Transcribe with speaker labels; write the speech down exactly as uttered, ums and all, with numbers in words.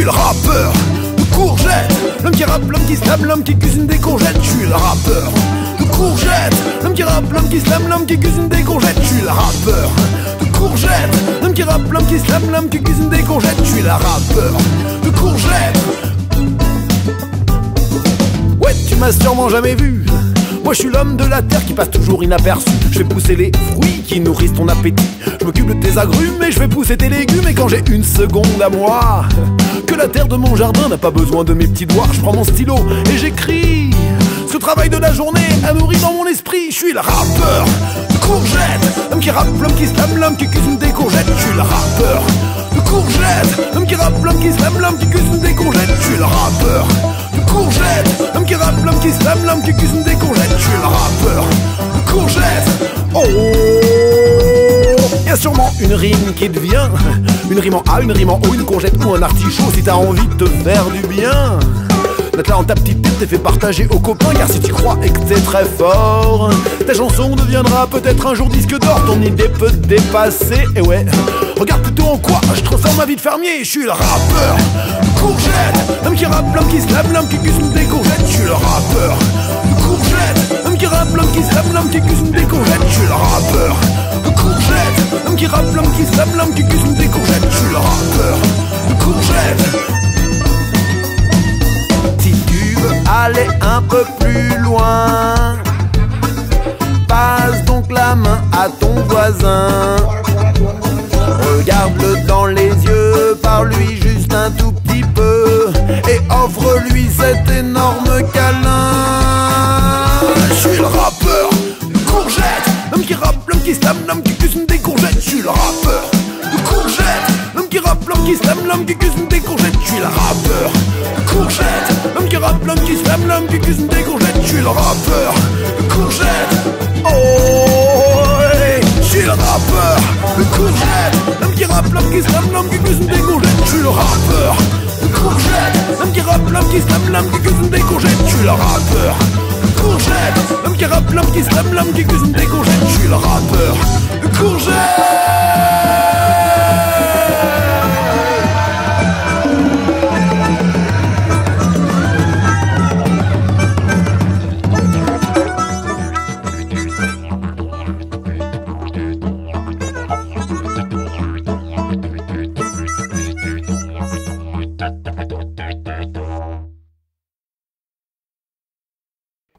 Speaker 1: suis le rappeur de courgette, l'homme qui rappe, l'homme qui slame, l'homme qui cuisine des courgettes. Je suis le rappeur de courgette, l'homme qui rappe, l'homme qui slame, l'homme qui cuisine des courgettes. Je suis le rappeur de courgette, l'homme qui rappe, l'homme qui slame, l'homme qui cuisine des courgettes. Je suis le rappeur de courgette. Ouais, tu m'as sûrement jamais vu. Moi je suis l'homme de la terre qui passe toujours inaperçu. Je fais pousser les fruits qui nourrissent ton appétit. Je m'occupe de tes agrumes et je fais pousser tes légumes. Et quand j'ai une seconde à moi, que la terre de mon jardin n'a pas besoin de mes petits doigts, je prends mon stylo et j'écris. Ce travail de la journée a nourri dans mon esprit. Je suis le rappeur de courgette, l'homme qui rappe, l'homme qui slame, l'homme qui cuisine des courgettes. Je suis le rappeur de courgette, l'homme qui rappe, l'homme qui slame, l'homme qui cuisine des courgettes. Je suis le rappeur de courgette, l'homme qui rappe, l'homme qui slame, l'homme qui cuisine des courgettes. Je suis le rappeur de courgette. Oh, y'a sûrement une rime qui te vient, une rime en A, une rime en O, une courgette ou un artichaut. Si t'as envie de te faire du bien, note là en ta petite tête, t'es fait partager aux copains. Car si tu crois et que t'es très fort, ta chanson deviendra peut-être un jour disque d'or. Ton idée peut te dépasser, et ouais, regarde plutôt en quoi je transforme ma vie de fermier. Je suis le rappeur de courgette, l'homme qui rappe, l'homme qui slame, l'homme qui cuisine des courgettes. Je suis le rappeur de courgette, l'homme qui rappe, l'homme qui slame, l'homme qui cuisine des courgettes. Je suis le rappeur de courgette, l'homme qui rappe, l'homme qui slame, l'homme qui cuisine des courgettes. Je suis le rappeur de courgette. Si tu veux aller un peu plus loin, passe donc la main à ton voisin. Regarde-le dans les yeux, parle-lui juste un tout petit peu et offre-lui cet énorme câlin. Je suis le rappeur de courgette, l'homme qui rappe, l'homme qui slame, l'homme qui cuisine des courgettes. Je suis le rappeur de courgette, l'homme qui rappe, l'homme qui slame, l'homme qui cuisine des courgettes. Je suis le rappeur de courgette, l'homme qui rappe, l'homme qui slame, l'homme qui cuisine des courgettes. Je suis le rappeur de courgette. Oh, hey. Je suis le rappeur de courgette, l'homme qui rappe, l'homme qui slame, l'homme qui cuisine des courgettes. Je suis le rappeur de courgette, l'homme qui rappe, l'homme qui slame, l'homme qui cuisine des courgettes. Je suis le rappeur de courgette, l'homme qui rappe, l'homme qui slame, l'homme qui cuisine des courgettes. Je suis le rappeur de courgette.